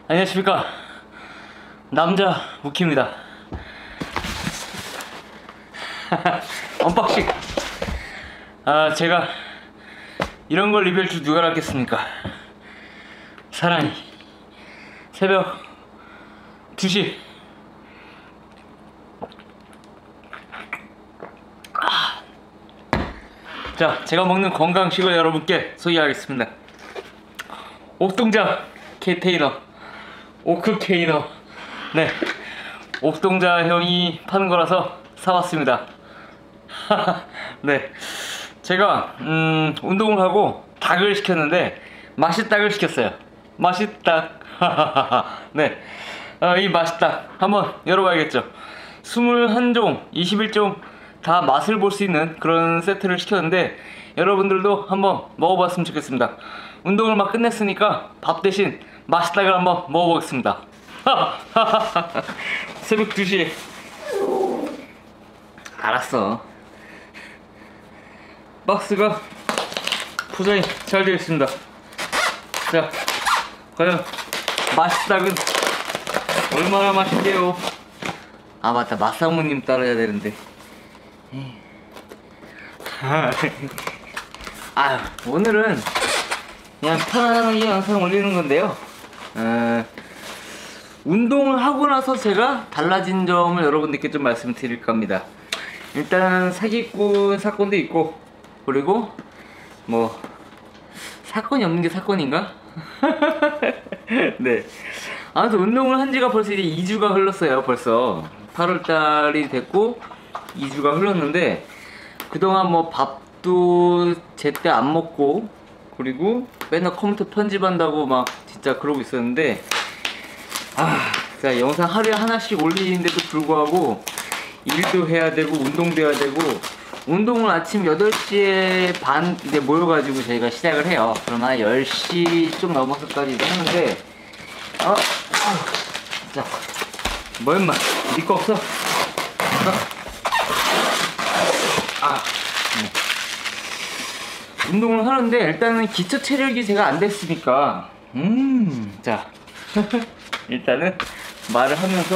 안녕하십니까, 남자 우키입니다. 언박싱. 제가 이런 걸 리뷰할 줄 누가 알았겠습니까? 사랑이 새벽 2시 자, 제가 먹는 건강식을 여러분께 소개하겠습니다. 옥동자 케테이너, 오크케이너. 네, 옥동자 형이 파는 거라서 사왔습니다. 네, 제가 운동을 하고 닭을 시켰는데 맛있닭을 시켰어요. 맛있닭. 네, 이 맛있닭 한번 열어봐야겠죠. 21종, 21종 다 맛을 볼 수 있는 그런 세트를 시켰는데 여러분들도 한번 먹어봤으면 좋겠습니다. 운동을 막 끝냈으니까 밥 대신 맛있닭을 한번 먹어보겠습니다. 새벽 2시에. 알았어. 박스가 포장이 잘 되어 있습니다. 자, 과연 맛있닭은 얼마나 맛있게요? 아 맞다, 마사오님 따라야 되는데. 오늘은 그냥 편안하게 영상 올리는 건데요. 운동을 하고 나서 제가 달라진 점을 여러분들께 좀 말씀드릴까 합니다. 일단 사기꾼 사건도 있고, 그리고 뭐 사건이 없는 게 사건인가? 네, 아무튼 운동을 한 지가 벌써 이제 2주가 흘렀어요. 벌써 8월달이 됐고 2주가 흘렀는데 그동안 뭐 밥도 제때 안 먹고, 그리고 맨날 컴퓨터 편집한다고 막 진짜 그러고 있었는데, 자, 영상 하루에 하나씩 올리는데도 불구하고 일도 해야 되고 운동도 해야 되고, 운동을 아침 8시에 반 이제 모여가지고 저희가 시작을 해요. 그럼 한 10시 좀 넘어서까지도 하는데, 자, 뭐 임마, 니 거 없어? 운동을 하는데 일단은 기초 체력이 제가 안 됐으니까, 자, 일단은 말을 하면서,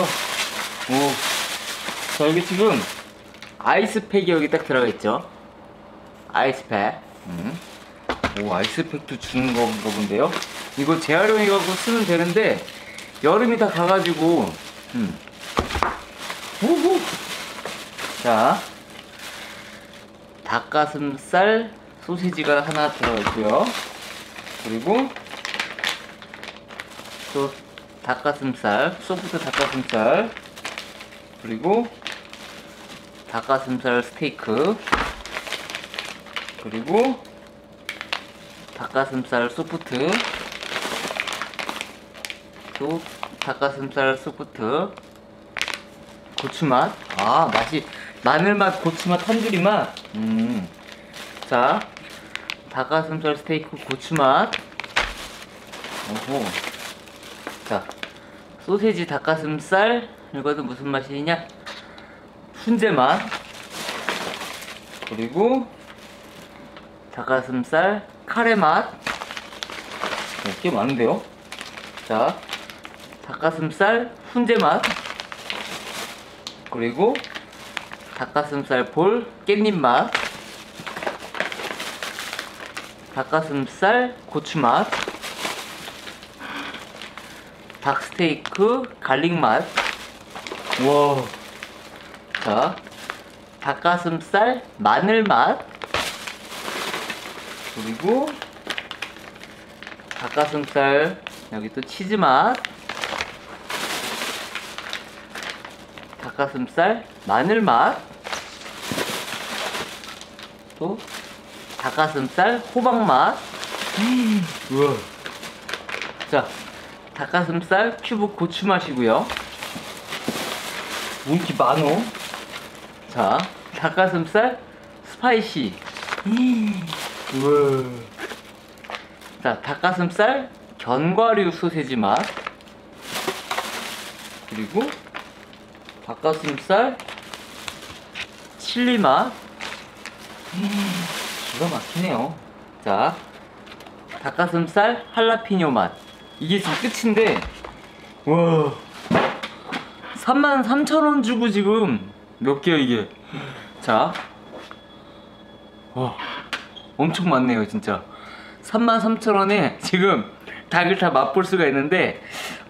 자, 여기 지금 아이스팩이 여기 딱 들어가 있죠. 아이스팩. 아이스팩도 주는 건가 본데요. 이거 재활용해갖고 쓰면 되는데 여름이 다 가가지고, 자, 닭가슴살 소시지가 하나 들어있고요. 그리고 또 닭가슴살, 소프트 닭가슴살, 그리고 닭가슴살 스테이크, 그리고 닭가슴살 소프트, 또 닭가슴살 소프트, 고추맛. 맛이 마늘맛, 고추맛, 탄두리맛. 자, 닭가슴살 스테이크 고추맛. 자, 소세지 닭가슴살. 이것도 무슨 맛이냐? 훈제맛. 그리고 닭가슴살 카레맛. 꽤 많은데요? 자, 닭가슴살 훈제맛. 그리고 닭가슴살 볼 깻잎맛. 닭가슴살 고추맛. 닭스테이크 갈릭맛. 와. 자, 닭가슴살 마늘맛. 그리고 닭가슴살 여기 또 치즈맛. 닭가슴살 마늘맛. 또 닭가슴살 호박맛. 우와. 자, 닭가슴살 큐브 고추맛이고요. 인기 많어. 자, 닭가슴살 스파이시. 우와. 자, 닭가슴살 견과류 소세지 맛. 그리고 닭가슴살 칠리 맛. 기가 막히네요. 자, 닭가슴살 할라피뇨 맛. 이게 지금 끝인데 와 33,000원 주고 지금 몇 개야 이게. 자, 와 엄청 많네요 진짜. 33,000원에 지금 닭을 다 맛볼 수가 있는데,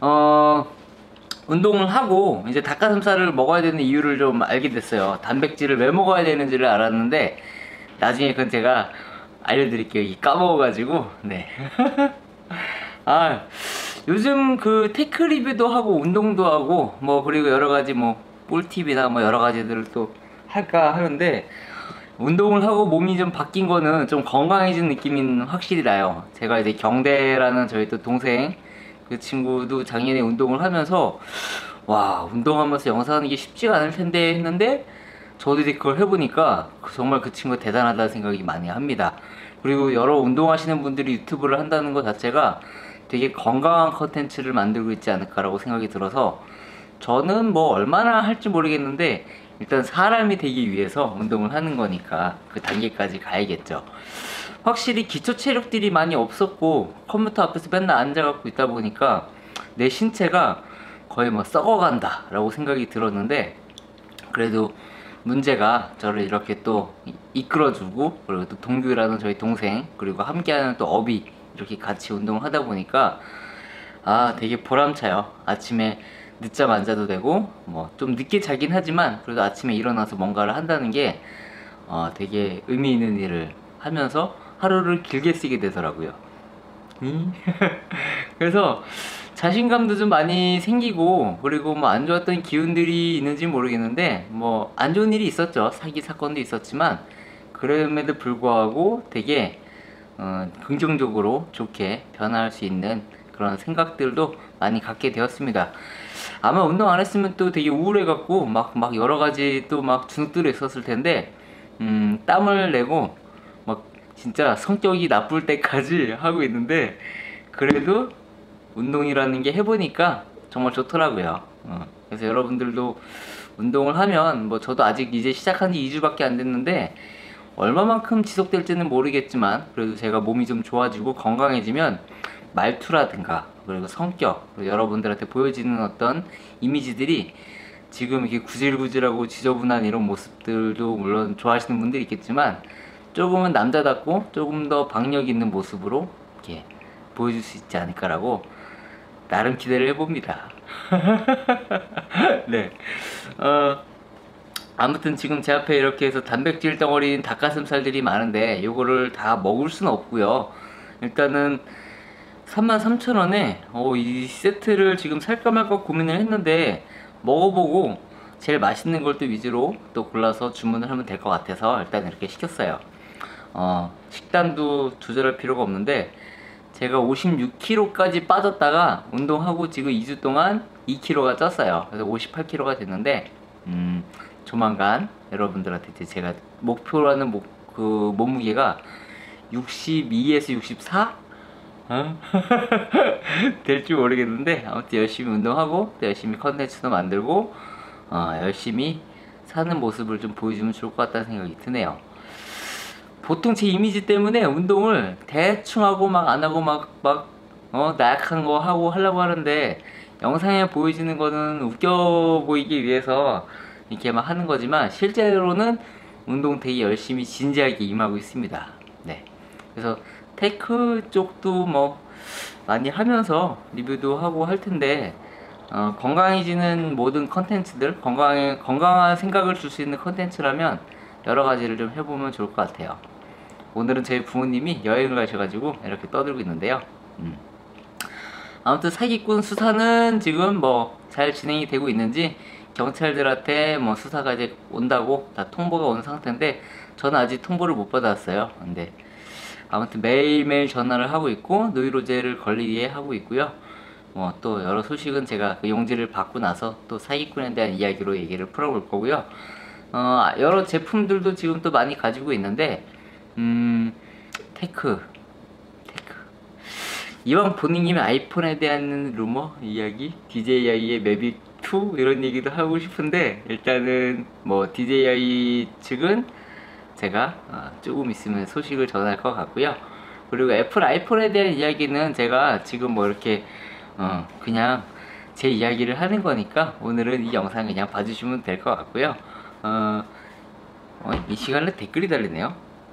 운동을 하고 이제 닭가슴살을 먹어야 되는 이유를 좀 알게 됐어요. 단백질을 왜 먹어야 되는지를 알았는데 나중에 그건 제가 알려드릴게요. 까먹어가지고. 네. 아, 요즘 그 테크 리뷰도 하고 운동도 하고 뭐 그리고 여러가지 뭐 꿀팁이나 뭐 여러가지들을 또 할까 하는데, 운동을 하고 몸이 좀 바뀐 거는 좀 건강해진 느낌이 확실히 나요. 제가 이제 경대라는 저희 또 동생, 그 친구도 작년에 운동을 하면서 와 운동하면서 영상하는 게 쉽지가 않을 텐데 했는데, 저도 이제 그걸 해보니까 정말 그 친구가 대단하다는 생각이 많이 합니다. 그리고 여러 운동하시는 분들이 유튜브를 한다는 것 자체가 되게 건강한 컨텐츠를 만들고 있지 않을까라고 생각이 들어서, 저는 뭐 얼마나 할지 모르겠는데 일단 사람이 되기 위해서 운동을 하는 거니까 그 단계까지 가야겠죠. 확실히 기초 체력들이 많이 없었고 컴퓨터 앞에서 맨날 앉아갖고 있다 보니까 내 신체가 거의 뭐 썩어간다 라고 생각이 들었는데, 그래도 문제가 저를 이렇게 또 이끌어주고, 그리고 또 동규라는 저희 동생, 그리고 함께하는 또 업이 이렇게 같이 운동을 하다 보니까 아 되게 보람차요. 아침에 늦잠 안 자도 되고 뭐 좀 늦게 자긴 하지만 그래도 아침에 일어나서 뭔가를 한다는 게 되게 의미 있는 일을 하면서 하루를 길게 쓰게 되더라고요. 그래서 자신감도 좀 많이 생기고, 그리고 뭐 안 좋았던 기운들이 있는지 모르겠는데 뭐 안 좋은 일이 있었죠. 사기 사건도 있었지만 그럼에도 불구하고 되게 긍정적으로 좋게 변화할 수 있는 그런 생각들도 많이 갖게 되었습니다. 아마 운동 안 했으면 또 되게 우울해갖고 막 여러가지 또 막 주눅들이 있었을 텐데, 땀을 내고 막 진짜 성격이 나쁠 때까지 하고 있는데, 그래도 운동이라는 게 해보니까 정말 좋더라고요. 그래서 여러분들도 운동을 하면, 뭐 저도 아직 이제 시작한 지 2주밖에 안 됐는데 얼마만큼 지속될지는 모르겠지만 그래도 제가 몸이 좀 좋아지고 건강해지면 말투라든가 그리고 성격, 그리고 여러분들한테 보여지는 어떤 이미지들이 지금 이렇게 구질구질하고 지저분한 이런 모습들도 물론 좋아하시는 분들이 있겠지만 조금은 남자답고 조금 더 박력 있는 모습으로 이렇게 보여줄 수 있지 않을까라고 나름 기대를 해봅니다. 네. 아무튼 지금 제 앞에 이렇게 해서 단백질 덩어리인 닭가슴살들이 많은데 요거를 다 먹을 수는 없고요. 일단은 33,000원에 이 세트를 지금 살까 말까 고민을 했는데 먹어보고 제일 맛있는 걸 또 위주로 또 골라서 주문을 하면 될 것 같아서 일단 이렇게 시켰어요. 식단도 조절할 필요가 없는데 제가 56kg까지 빠졌다가 운동하고 지금 2주 동안 2kg가 쪘어요. 그래서 58kg가 됐는데 조만간 여러분들한테 이제 제가 목표라는 그 몸무게가 62에서 64? 될지 모르겠는데 아무튼 열심히 운동하고 또 열심히 컨텐츠도 만들고 열심히 사는 모습을 좀 보여주면 좋을 것 같다는 생각이 드네요. 보통 제 이미지 때문에 운동을 대충 하고 막 안 하고 나약한 거 하고 하려고 하는데, 영상에 보여지는 거는 웃겨 보이기 위해서 이렇게 막 하는 거지만 실제로는 운동 되게 열심히 진지하게 임하고 있습니다. 네. 그래서 테크 쪽도 뭐 많이 하면서 리뷰도 하고 할 텐데, 건강해지는 모든 컨텐츠들, 건강한 생각을 줄 수 있는 컨텐츠라면 여러 가지를 좀 해보면 좋을 것 같아요. 오늘은 저희 부모님이 여행을 가셔가지고 이렇게 떠들고 있는데요. 아무튼 사기꾼 수사는 지금 뭐 잘 진행이 되고 있는지 경찰들한테 뭐 수사가 이제 온다고 다 통보가 온 상태인데 저는 아직 통보를 못 받았어요. 근데 아무튼 매일매일 전화를 하고 있고 노이로제를 걸리게 하고 있고요. 뭐 또 여러 소식은 제가 그 용지를 받고 나서 또 사기꾼에 대한 이야기로 얘기를 풀어볼 거고요. 여러 제품들도 지금 또 많이 가지고 있는데 테크 이왕 보는 김에 아이폰에 대한 루머 이야기, DJI의 매빅 2 이런 얘기도 하고 싶은데, 일단은 뭐 DJI 측은 제가 조금 있으면 소식을 전할 것 같고요. 그리고 애플 아이폰에 대한 이야기는 제가 지금 뭐 이렇게 그냥 제 이야기를 하는 거니까 오늘은 이 영상 그냥 봐주시면 될 것 같고요. 이 시간에 댓글이 달리네요.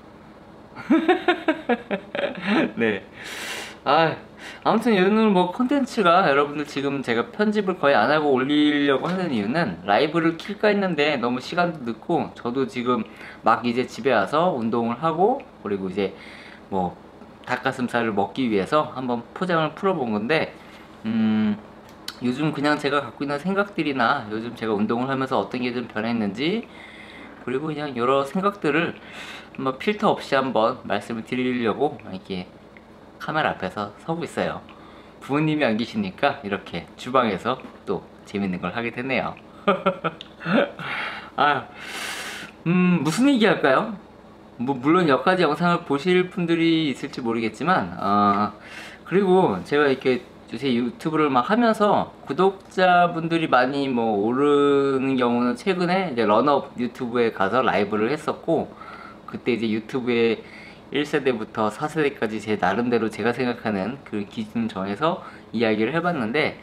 네. 아무튼 오늘 뭐 콘텐츠가 여러분들 지금 제가 편집을 거의 안 하고 올리려고 하는 이유는 라이브를 킬까 했는데 너무 시간도 늦고 저도 지금 막 이제 집에 와서 운동을 하고 그리고 이제 뭐 닭가슴살을 먹기 위해서 한번 포장을 풀어본 건데 요즘 그냥 제가 갖고 있는 생각들이나 요즘 제가 운동을 하면서 어떤 게 좀 변했는지 그리고 그냥 여러 생각들을 한번 필터 없이 한번 말씀을 드리려고 이렇게 카메라 앞에서 서고 있어요. 부모님이 안 계시니까 이렇게 주방에서 또 재밌는 걸 하게 되네요. 무슨 얘기 할까요? 뭐 물론 여기까지 영상을 보실 분들이 있을지 모르겠지만 그리고 제가 이렇게 요새 유튜브를 막 하면서 구독자분들이 많이 뭐 오르는 경우는 최근에 이제 런업 유튜브에 가서 라이브를 했었고 그때 이제 유튜브에 1세대부터 4세대까지 제 나름대로 제가 생각하는 그 기준 정해서 이야기를 해봤는데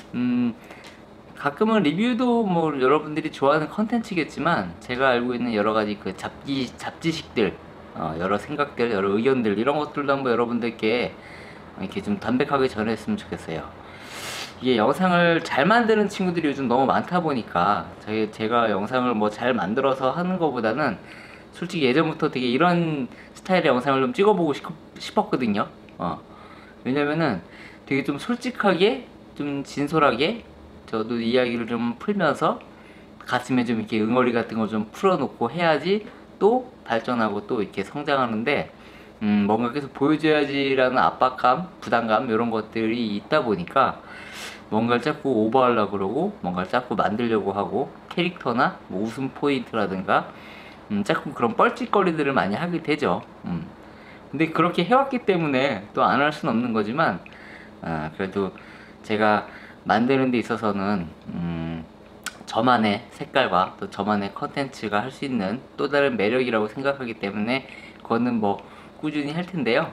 가끔은 리뷰도 뭐 여러분들이 좋아하는 컨텐츠겠지만 제가 알고 있는 여러가지 그 잡지식들 여러 생각들 여러 의견들 이런 것들도 한번 여러분들께 이렇게 좀 담백하게 전했으면 좋겠어요. 이게 영상을 잘 만드는 친구들이 요즘 너무 많다 보니까 제가 영상을 뭐 잘 만들어서 하는 것보다는 솔직히 예전부터 되게 이런 스타일의 영상을 좀 찍어보고 싶었거든요. 왜냐면은 되게 좀 솔직하게 좀 진솔하게 저도 이야기를 좀 풀면서 가슴에 좀 이렇게 응어리 같은 거 좀 풀어놓고 해야지 또 발전하고 또 이렇게 성장하는데 뭔가 계속 보여줘야지라는 압박감, 부담감 이런 것들이 있다 보니까 뭔가를 자꾸 오버하려고 그러고 뭔가를 자꾸 만들려고 하고 캐릭터나 뭐 웃음 포인트라든가 자꾸 그런 뻘짓거리들을 많이 하게 되죠. 근데 그렇게 해왔기 때문에 또 안 할 수는 없는 거지만 그래도 제가 만드는 데 있어서는 저만의 색깔과 또 저만의 컨텐츠가 할 수 있는 또 다른 매력이라고 생각하기 때문에 그거는 뭐 꾸준히 할 텐데요.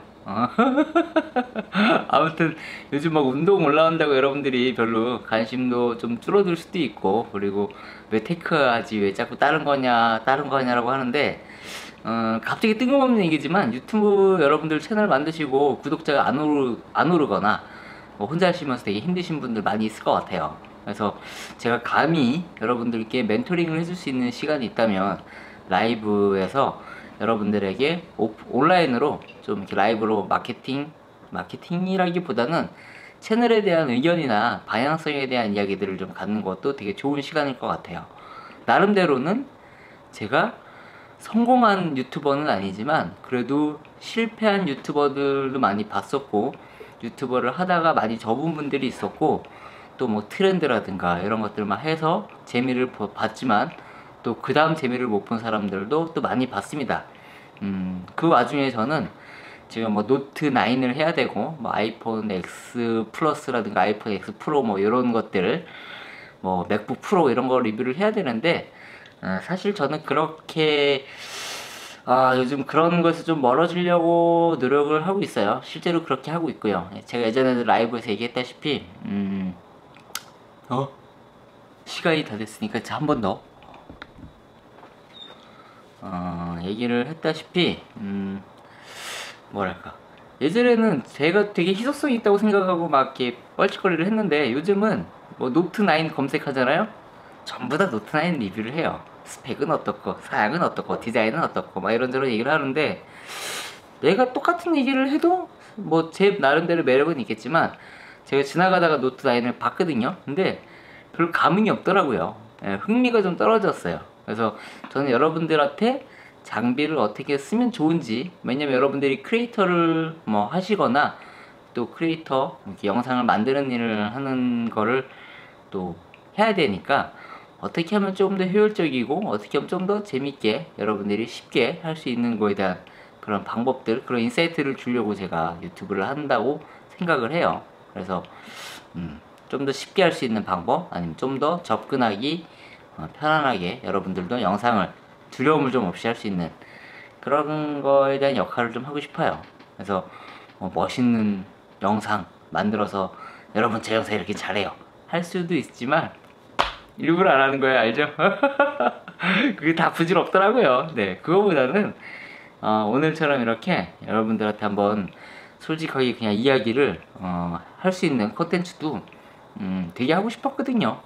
아무튼 요즘 막 운동 올라온다고 여러분들이 별로 관심도 좀 줄어들 수도 있고 그리고 왜 테크하지 왜 자꾸 다른 거냐라고 하는데 갑자기 뜬금없는 얘기지만 유튜브 여러분들 채널 만드시고 구독자가 안 오르거나 뭐 혼자 하시면서 되게 힘드신 분들 많이 있을 것 같아요. 그래서 제가 감히 여러분들께 멘토링을 해줄 수 있는 시간이 있다면 라이브에서 여러분들에게 온라인으로 좀 이렇게 라이브로 마케팅이라기보다는 채널에 대한 의견이나 방향성에 대한 이야기들을 좀 갖는 것도 되게 좋은 시간일 것 같아요. 나름대로는 제가 성공한 유튜버는 아니지만 그래도 실패한 유튜버들도 많이 봤었고 유튜버를 하다가 많이 접은 분들이 있었고 또 뭐 트렌드라든가 이런 것들만 해서 재미를 봤지만 또 그 다음 재미를 못 본 사람들도 또 많이 봤습니다. 그 와중에 저는 지금 뭐 노트 9을 해야 되고 뭐 아이폰 X 플러스라든가 아이폰 X 프로 뭐 이런 것들을 뭐 맥북 프로 이런 거 리뷰를 해야 되는데 사실 저는 그렇게 요즘 그런 것에서 좀 멀어지려고 노력을 하고 있어요. 실제로 그렇게 하고 있고요. 제가 예전에도 라이브에서 얘기했다시피 시간이 다 됐으니까 한 번 더 얘기를 했다시피 뭐랄까 예전에는 제가 되게 희소성이 있다고 생각하고 막 이렇게 뻘짓거리를 했는데 요즘은 뭐 노트 9 검색하잖아요. 전부 다 노트 9 리뷰를 해요. 스펙은 어떻고 사양은 어떻고 디자인은 어떻고 막 이런저런 얘기를 하는데 내가 똑같은 얘기를 해도 뭐 제 나름대로 매력은 있겠지만 제가 지나가다가 노트 9을 봤거든요. 근데 별 감흥이 없더라고요. 흥미가 좀 떨어졌어요. 그래서 저는 여러분들한테 장비를 어떻게 쓰면 좋은지, 왜냐면 여러분들이 크리에이터를 뭐 하시거나 또 크리에이터 이렇게 영상을 만드는 일을 하는 거를 또 해야 되니까 어떻게 하면 좀 더 효율적이고 어떻게 하면 좀 더 재밌게 여러분들이 쉽게 할 수 있는 거에 대한 그런 방법들, 그런 인사이트를 주려고 제가 유튜브를 한다고 생각을 해요. 그래서 좀 더 쉽게 할 수 있는 방법, 아니면 좀 더 접근하기 편안하게 여러분들도 영상을 두려움을 좀 없이 할 수 있는 그런 거에 대한 역할을 좀 하고 싶어요. 그래서 멋있는 영상 만들어서 여러분 제 영상 이렇게 잘해요, 할 수도 있지만 일부러 안 하는 거예요. 알죠? 그게 다 부질없더라고요. 네, 그거보다는 오늘처럼 이렇게 여러분들한테 한번 솔직하게 그냥 이야기를 할 수 있는 콘텐츠도 되게 하고 싶었거든요.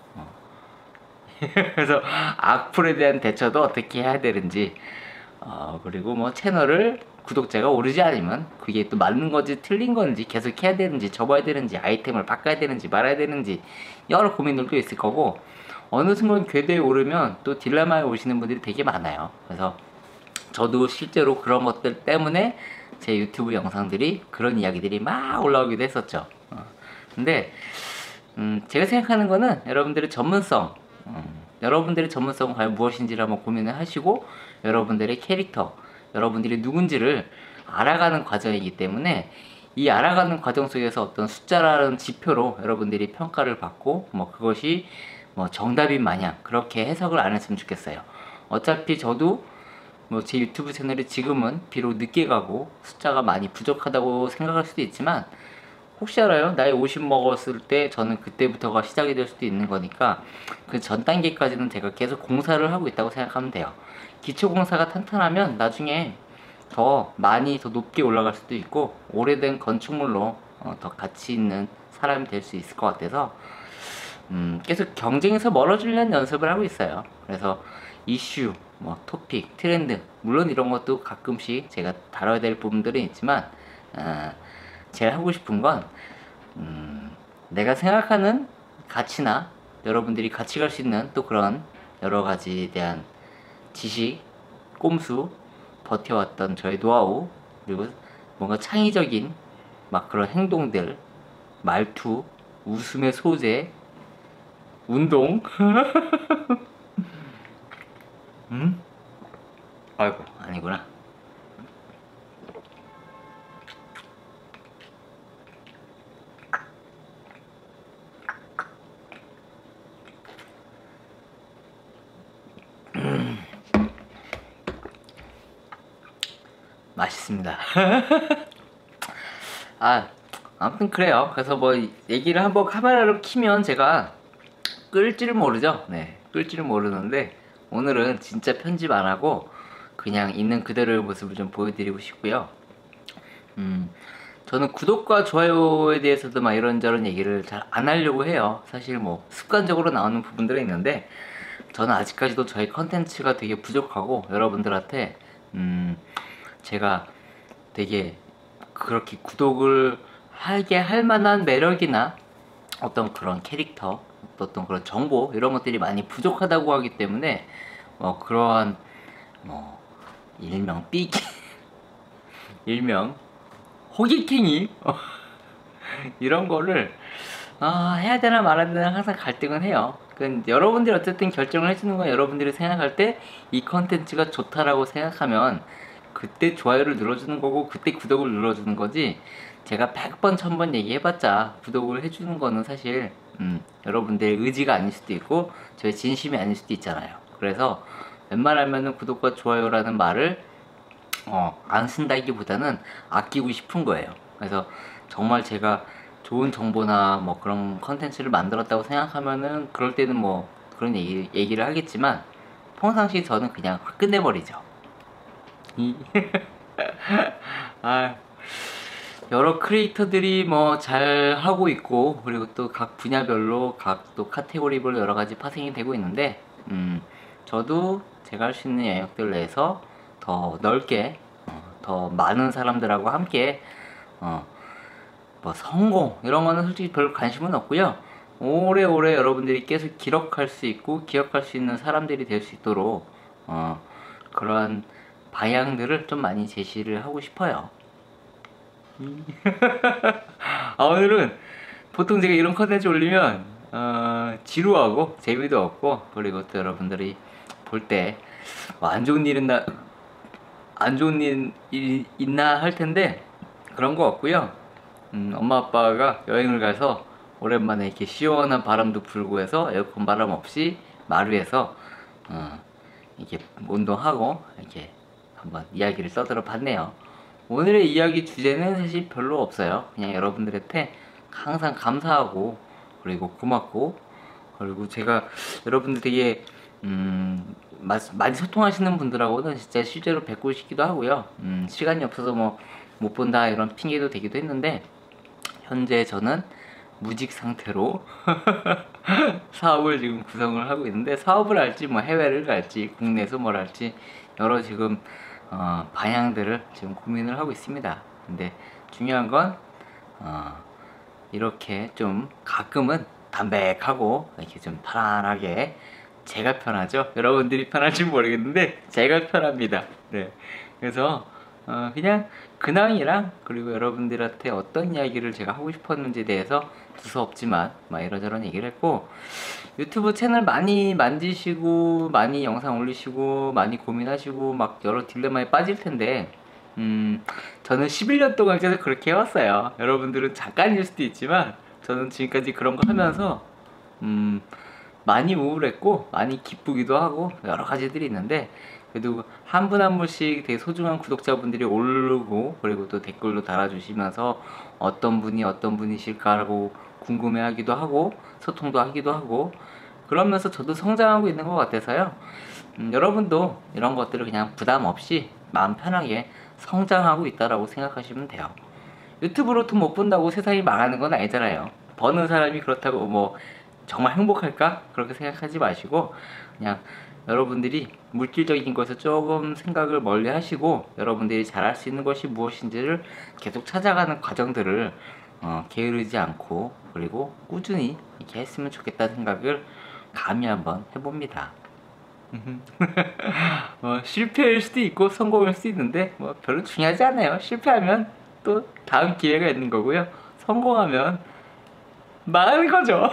그래서 악플에 대한 대처도 어떻게 해야 되는지, 그리고 뭐 채널을 구독자가 오르지 않으면 그게 또 맞는 건지 틀린 건지 계속 해야 되는지 접어야 되는지 아이템을 바꿔야 되는지 말아야 되는지 여러 고민들도 있을 거고, 어느 순간 궤도에 오르면 또 딜레마에 오시는 분들이 되게 많아요. 그래서 저도 실제로 그런 것들 때문에 제 유튜브 영상들이 그런 이야기들이 막 올라오기도 했었죠. 근데 제가 생각하는 거는 여러분들의 전문성, 여러분들의 전문성은 과연 무엇인지를 한번 고민을 하시고 여러분들의 캐릭터, 여러분들이 누군지를 알아가는 과정이기 때문에 이 알아가는 과정 속에서 어떤 숫자라는 지표로 여러분들이 평가를 받고 뭐 그것이 뭐 정답인 마냥 그렇게 해석을 안 했으면 좋겠어요. 어차피 저도 뭐 제 유튜브 채널이 지금은 비록 늦게 가고 숫자가 많이 부족하다고 생각할 수도 있지만, 혹시 알아요? 나이 50 먹었을 때 저는 그때부터가 시작이 될 수도 있는 거니까 그 전 단계까지는 제가 계속 공사를 하고 있다고 생각하면 돼요. 기초 공사가 탄탄하면 나중에 더 많이 더 높게 올라갈 수도 있고 오래된 건축물로 더 가치 있는 사람이 될 수 있을 것 같아서 계속 경쟁에서 멀어지려는 연습을 하고 있어요. 그래서 이슈, 뭐 토픽, 트렌드, 물론 이런 것도 가끔씩 제가 다뤄야 될 부분들은 있지만 제가 하고 싶은 건 내가 생각하는 가치나 여러분들이 같이 갈 수 있는 또 그런 여러 가지에 대한 지식, 꼼수, 버텨왔던 저의 노하우, 그리고 뭔가 창의적인 막 그런 행동들, 말투, 웃음의 소재, 운동. 아이고, 아니구나. 맛있습니다. 아무튼 그래요. 그래서 뭐 얘기를 한번 카메라로 키면 제가 끌 줄 모르죠. 네, 끌 줄 모르는데 오늘은 진짜 편집 안 하고 그냥 있는 그대로의 모습을 좀 보여드리고 싶고요. 저는 구독과 좋아요에 대해서도 막 이런저런 얘기를 잘 안 하려고 해요. 사실 뭐 습관적으로 나오는 부분들이 있는데 저는 아직까지도 저희 컨텐츠가 되게 부족하고 여러분들한테 제가 되게 그렇게 구독을 하게 할 만한 매력이나 어떤 그런 캐릭터, 어떤 그런 정보 이런 것들이 많이 부족하다고 하기 때문에 뭐 그러한 뭐 일명 삐기 일명 호객행위 이런 거를 해야 되나 말아야 되나 항상 갈등은 해요. 여러분들이 어쨌든 결정을 해주는 건 여러분들이 생각할 때 이 컨텐츠가 좋다라고 생각하면 그때 좋아요를 눌러주는 거고 그때 구독을 눌러주는 거지, 제가 100번 1000번 얘기해봤자 구독을 해주는 거는 사실 여러분들의 의지가 아닐 수도 있고 저의 진심이 아닐 수도 있잖아요. 그래서 웬만하면은 구독과 좋아요라는 말을 안 쓴다기보다는 아끼고 싶은 거예요. 그래서 정말 제가 좋은 정보나 뭐 그런 컨텐츠를 만들었다고 생각하면은 그럴 때는 뭐 그런 얘기를 하겠지만 평상시 저는 그냥 확 끝내버리죠. 여러 크리에이터들이 뭐 잘 하고 있고 그리고 또 각 분야별로 각 또 카테고리별로 여러 가지 파생이 되고 있는데 저도 제가 할 수 있는 영역들 내에서 더 넓게 더 많은 사람들하고 함께 뭐 성공 이런 거는 솔직히 별 관심은 없고요. 오래오래 여러분들이 계속 기록할 수 있고 기억할 수 있는 사람들이 될 수 있도록 그러한 방향들을 좀 많이 제시를 하고 싶어요. 오늘은 보통 제가 이런 컨텐츠 올리면 지루하고 재미도 없고 그리고 또 여러분들이 볼 때 안 좋은 일 있나 할 텐데 그런 거 없고요. 엄마 아빠가 여행을 가서 오랜만에 이렇게 시원한 바람도 불고 해서 에어컨 바람 없이 마루에서 이렇게 운동하고 이렇게 한번 이야기를 써들어 봤네요. 오늘의 이야기 주제는 사실 별로 없어요. 그냥 여러분들한테 항상 감사하고 그리고 고맙고, 그리고 제가 여러분들 되게 많이 소통하시는 분들하고는 진짜 실제로 뵙고 싶기도 하고요. 시간이 없어서 뭐 못 본다 이런 핑계도 되기도 했는데, 현재 저는 무직 상태로 사업을 지금 구성을 하고 있는데, 사업을 할지 뭐 해외를 갈지 국내에서 뭘 할지 여러 지금 방향들을 지금 고민을 하고 있습니다. 근데 중요한 건 이렇게 좀 가끔은 담백하고 이렇게 좀 편안하게, 제가 편하죠? 여러분들이 편할지 모르겠는데 제가 편합니다. 네. 그래서 그냥 근황이랑, 그리고 여러분들한테 어떤 이야기를 제가 하고 싶었는지에 대해서 두서없지만 막 이러저런 얘기를 했고, 유튜브 채널 많이 만지시고 많이 영상 올리시고 많이 고민하시고 막 여러 딜레마에 빠질 텐데, 저는 11년 동안 계속 그렇게 해왔어요. 여러분들은 잠깐일 수도 있지만 저는 지금까지 그런 거 하면서 많이 우울했고 많이 기쁘기도 하고 여러 가지들이 있는데, 그래도 한 분 한 분씩 되게 소중한 구독자분들이 오르고, 그리고 또 댓글로 달아주시면서 어떤 분이 어떤 분이실까라고 궁금해하기도 하고 소통도 하기도 하고, 그러면서 저도 성장하고 있는 것 같아서요. 여러분도 이런 것들을 그냥 부담 없이 마음 편하게 성장하고 있다라고 생각하시면 돼요. 유튜브로 돈 못 번다고 세상이 망하는 건 아니잖아요. 버는 사람이 그렇다고 뭐 정말 행복할까? 그렇게 생각하지 마시고, 그냥 여러분들이 물질적인 것에 조금 생각을 멀리 하시고, 여러분들이 잘할 수 있는 것이 무엇인지를 계속 찾아가는 과정들을 게으르지 않고, 그리고 꾸준히 이렇게 했으면 좋겠다는 생각을 감히 한번 해봅니다. 실패일 수도 있고 성공일 수도 있는데 뭐 별로 중요하지 않아요. 실패하면 또 다음 기회가 있는 거고요, 성공하면 망하는 거죠.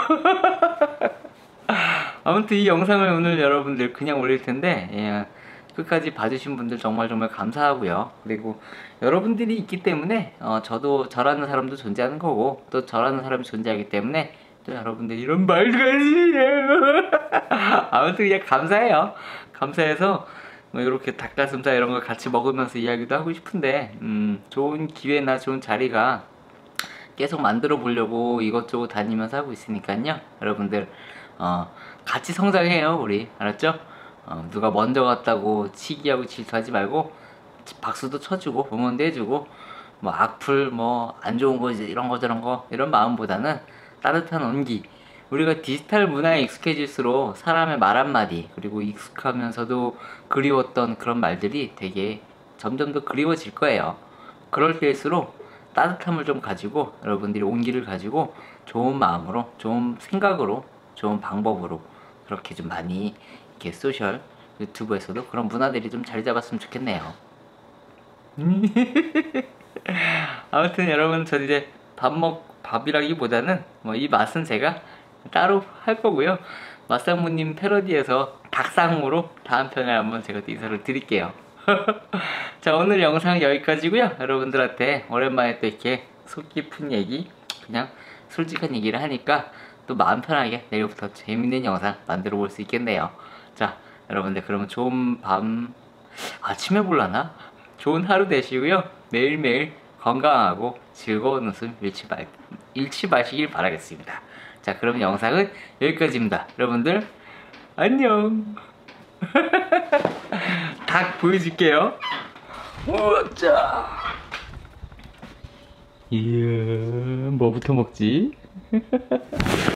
아무튼 이 영상을 오늘 여러분들 그냥 올릴 텐데, 예, 끝까지 봐주신 분들 정말 감사하고요. 그리고 여러분들이 있기 때문에 저도 저라는 사람도 존재하는 거고, 또 저라는 사람이 존재하기 때문에 또 여러분들 이런 말도 하시네요. 아무튼 그냥 감사해요. 감사해서 뭐 이렇게 닭가슴살 이런 거 같이 먹으면서 이야기도 하고 싶은데, 좋은 기회나 좋은 자리가 계속 만들어 보려고 이것저것 다니면서 하고 있으니까요. 여러분들 같이 성장해요, 우리. 알았죠? 누가 먼저 갔다고 치기하고 질투하지 말고 박수도 쳐주고 응원도 해주고, 뭐 악플 뭐 안 좋은 거 이런 거 저런 거 이런 마음보다는 따뜻한 온기. 우리가 디지털 문화에 익숙해질수록 사람의 말 한마디, 그리고 익숙하면서도 그리웠던 그런 말들이 되게 점점 더 그리워질 거예요. 그럴 때일수록 따뜻함을 좀 가지고, 여러분들이 온기를 가지고 좋은 마음으로, 좋은 생각으로, 좋은 방법으로 그렇게 좀 많이 이렇게 소셜 유튜브에서도 그런 문화들이 좀 자리 잡았으면 좋겠네요. 아무튼 여러분, 저 이제 밥이라기보다는 뭐 이 맛은 제가 따로 할 거고요. 맛상무님 패러디에서 닭상무로 다음 편에 한번 제가 인사를 드릴게요. 자, 오늘 영상 여기까지고요. 여러분들한테 오랜만에 또 이렇게 속 깊은 얘기, 그냥 솔직한 얘기를 하니까 또 마음 편하게 내일부터 재밌는 영상 만들어 볼 수 있겠네요. 자, 여러분들 그러면 좋은 밤, 아침에 볼라나? 좋은 하루 되시고요. 매일매일 건강하고 즐거운 웃음 잃지 마시길 바라겠습니다. 자, 그럼 영상은 여기까지입니다. 여러분들 안녕. 닭 보여줄게요. 우짜. 이야, 뭐부터 먹지?